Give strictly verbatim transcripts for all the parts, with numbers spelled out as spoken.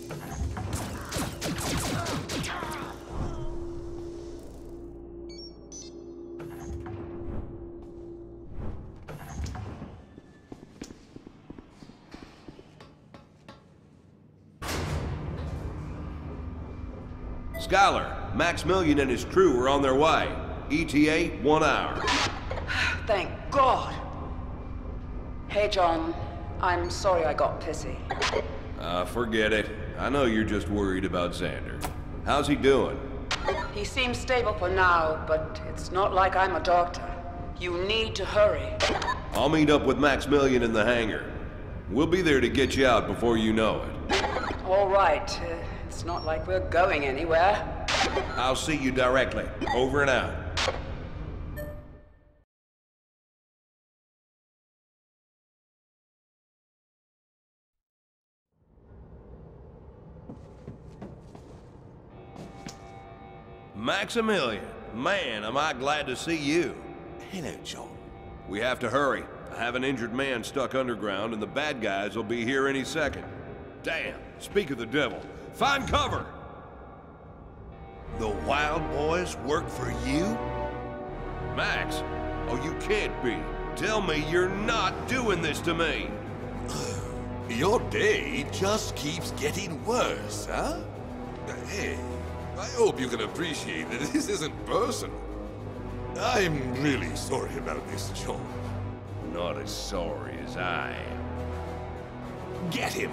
Scholar, Maximilian and his crew are on their way. E T A, one hour. Thank God. Hey, John. I'm sorry I got pissy. Ah, uh, forget it. I know you're just worried about Xander. How's he doing? He seems stable for now, but it's not like I'm a doctor. You need to hurry. I'll meet up with Maximilian in the hangar. We'll be there to get you out before you know it. All right. Uh, it's not like we're going anywhere. I'll see you directly. Over and out. Maximilian, man, am I glad to see you. Hello, John. We have to hurry. I have an injured man stuck underground, and the bad guys will be here any second. Damn, speak of the devil. Find cover! The Wild Boys work for you? Max, oh, you can't be. Tell me you're not doing this to me. Your day just keeps getting worse, huh? Hey, I hope you can appreciate that this isn't personal. I'm really sorry about this, John. Not as sorry as I am. Get him!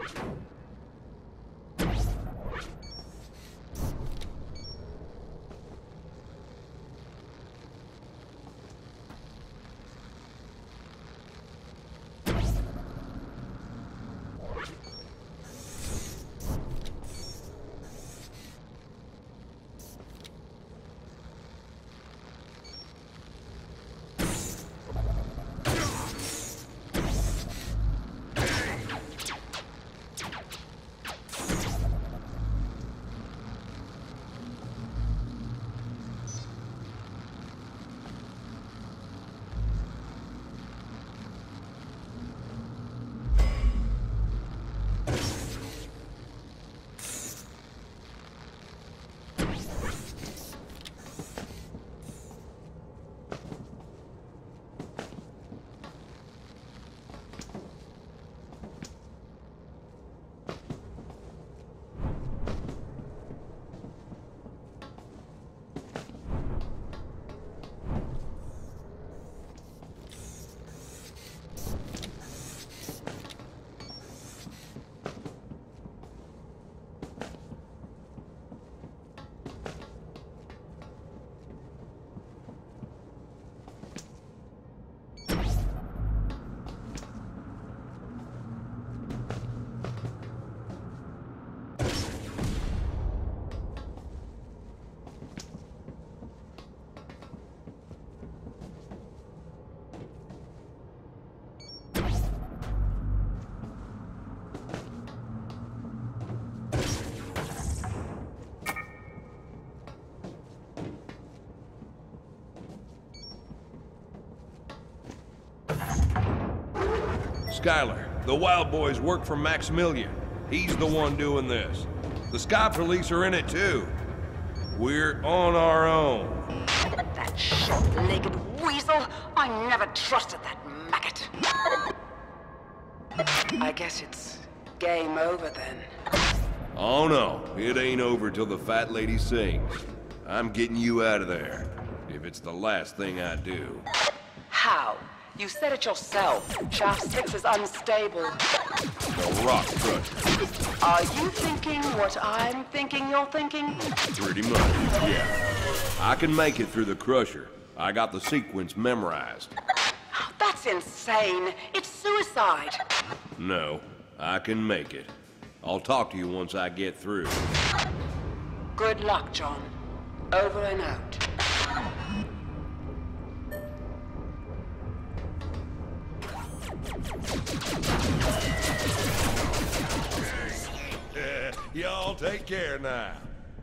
Skylar, the Wild Boys work for Maximilian. He's the one doing this. The Sky Police are in it too. We're on our own. That short-legged weasel! I never trusted that maggot. I guess it's game over then. Oh no, it ain't over till the fat lady sings. I'm getting you out of there, if it's the last thing I do. How? You said it yourself. Shaft six is unstable. The rock crusher. Are you thinking what I'm thinking you're thinking? Pretty much, yeah. I can make it through the crusher. I got the sequence memorized. That's insane. It's suicide. No, I can make it. I'll talk to you once I get through. Good luck, John. Over and out. Y'all take care now.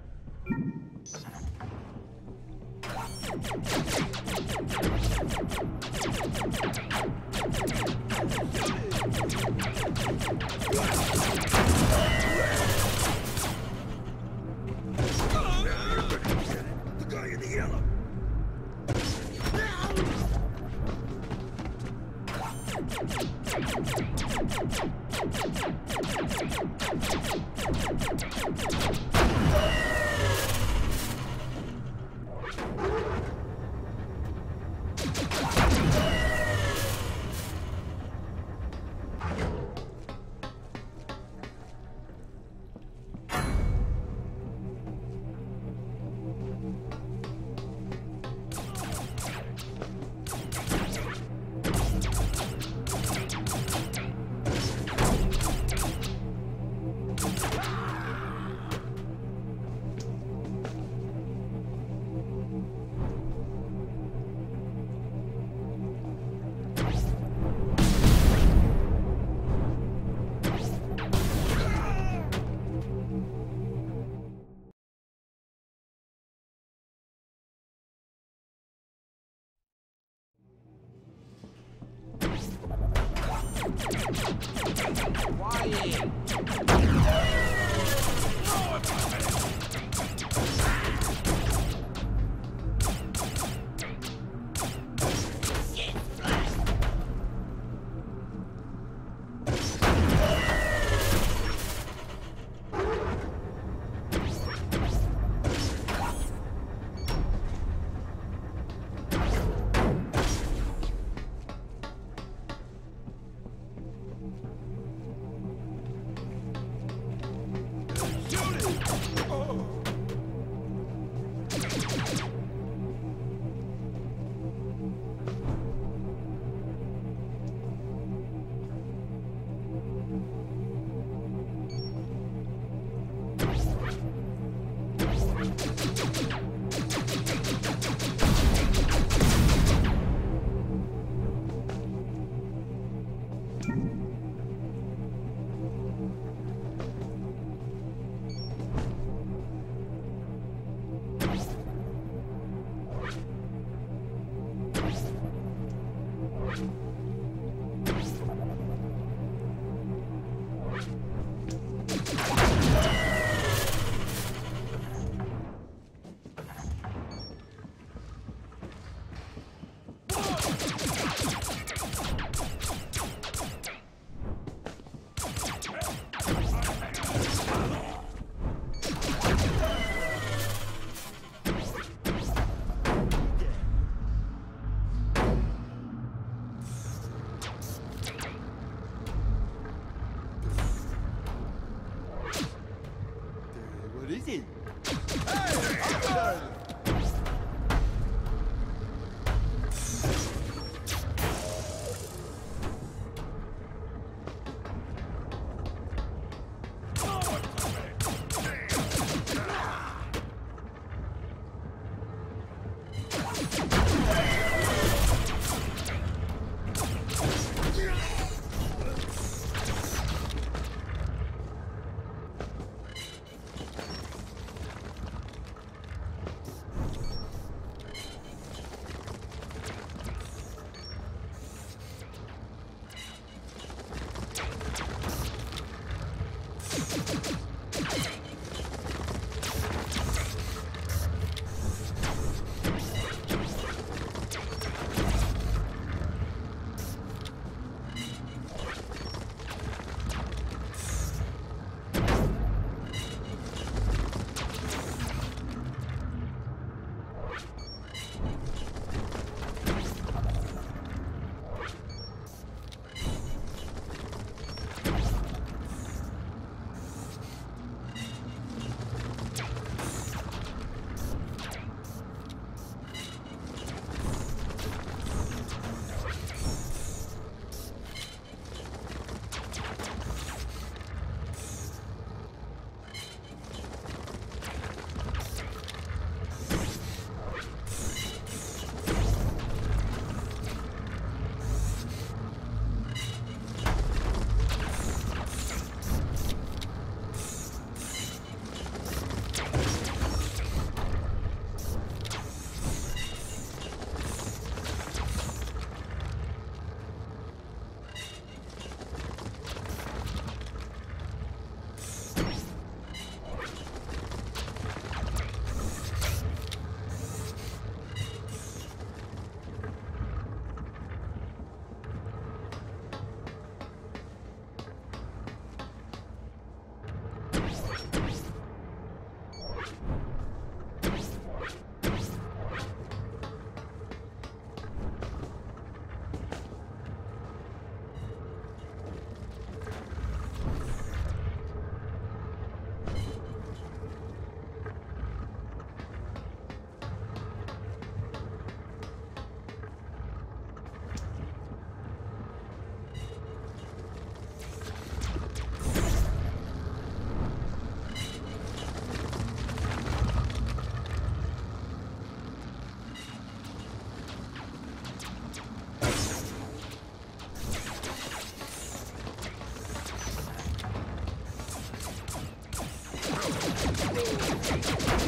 The guy in the yellow. still. Thank you.